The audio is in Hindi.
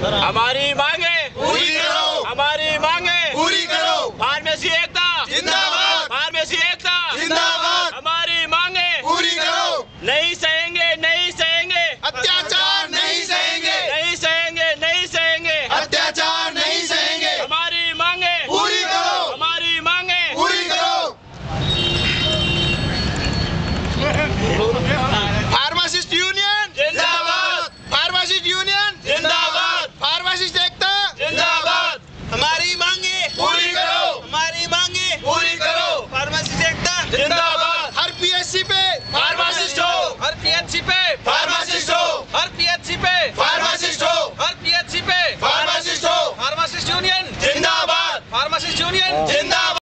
हमारी मांगे पूरी करो, हमारी मांगे पूरी करो। फार्मेसी एकता जिंदाबाद, फार्मेसी एकता जिंदाबाद। हमारी मांगे पूरी करो। नहीं सहेंगे, नहीं सहेंगे अत्याचार नहीं सहेंगे, नहीं सहेंगे, नहीं सहेंगे अत्याचार नहीं सहेंगे। हमारी मांगे पूरी करो, हमारी मांगे पूरी करो।